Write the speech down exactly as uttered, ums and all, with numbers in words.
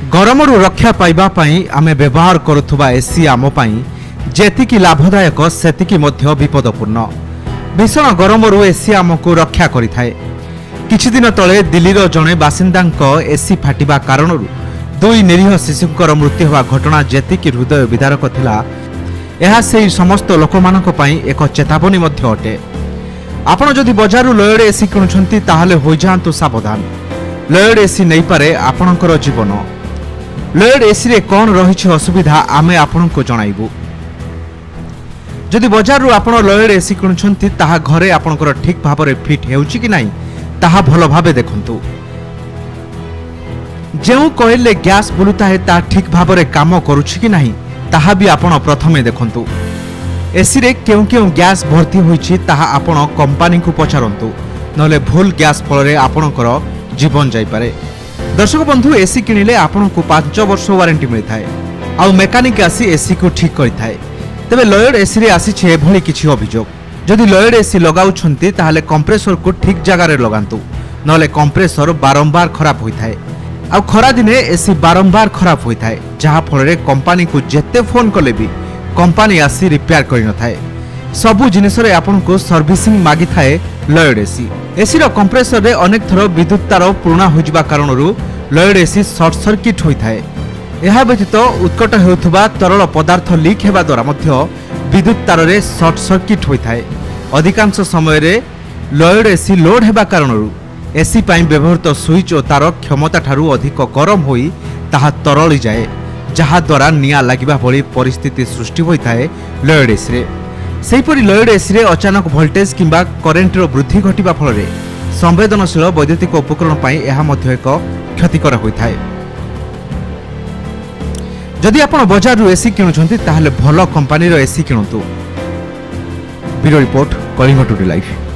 गरमरू रक्षा पाइबा पई आमे व्यवहार करुथुबा एसी आम पई जेतिकी लाभदायक सेतिकी मध्य विपदपूर्ण। भीषण गरमरू एसी आमको रक्षा करिथाए। किछि दिन तले दिल्लीर जणे बासिंदांक एसी फाटिबा कारणरू दुई निरीह शिशुंकर मृत्यु होवा घटना जेतिकी हृदय विदारक थिला, एहा सेही समस्त लोकमानक पई एक चेतावनी मध्य अटे। आपण जदि बजारु लयड एसी किणुछंती ताहाले होई जांतु सावधान। लयड एसी नहीं पारे आपणकर जीवन। लयड एसी रे कौन रही असुविधा आमे आपणको जणाइबु। जदि बजारु आपण लयड एसी किणुछंती ताहा घरे आपणकर ठीक भाबरे फिट हेउची कि नाही ताहा भलो भाबे देखंतु। जेउ कइले गैस बुलुता है ता ठीक भाबरे काम करूची कि नाही ताहा भी आपण प्रथमे देखंतु। एसी रे केउ केउ गैस भर्ती होईची ताहा आपण कंपनी को पचारंतु, नले भूल गैस फलरे आपणकर जीवन जाई पारे। दर्शक बंधु, एसी किनिले आपन को पांच वर्ष वारंटी मिलता है। आउ मेकानिक आसी एसी को ठीक करिथाए। तबे लयड एसी रे आसी छे भली किछि अभियोग। जदि लयड एसी लगाउछंती ताहाले कंप्रेसर को ठीक जगह रे लगांतु, नले कंप्रेसर बारंबार खराब होइथाए। आउ खरा दिने एसी बारंबार खराब होइथाए, जहा फलरे कंपनी को जेते फोन कले भी कंपनी आसी रिपेयर करि न थाए। सबु जिनिस रे आपन को सर्विसिंग मागी थाए लयड एसी। एसी रो कंप्रेसर रे अनेक थरो विद्युत तार पुराना होइबा कारणरू लयड एसी शॉर्ट सर्किट होइथाए। एहा व्यतीत उत्कट हेउथबा तरल पदार्थ लीक हेबा द्वारा मध्य विद्युत तार रे शॉर्ट सर्किट होइथाए। अधिकांश समय रे लयड एसी लोड हेबा कारणरू एसी पाई व्यवहृत स्विच और तार क्षमता ठारू अधिक गरम होई ताहा तरली जाए, जहा द्वारा निया लागिबा भली परिस्थिति सृष्टि होइथाए लयड एसी रे। सेहीपरि लयड एसी रे अचानक वोल्टेज किंबा करेंट रो वृद्धि घटिबा फल संवेदनशील वैद्युतिक उपकरण पाई एहा मध्य एक क्षतिकर होइथाए। जदि आपण बजारु एसी किणुछंती ताहाले भलो कंपनी रो एसी किणंतु। Bureau report, Kalinga today live.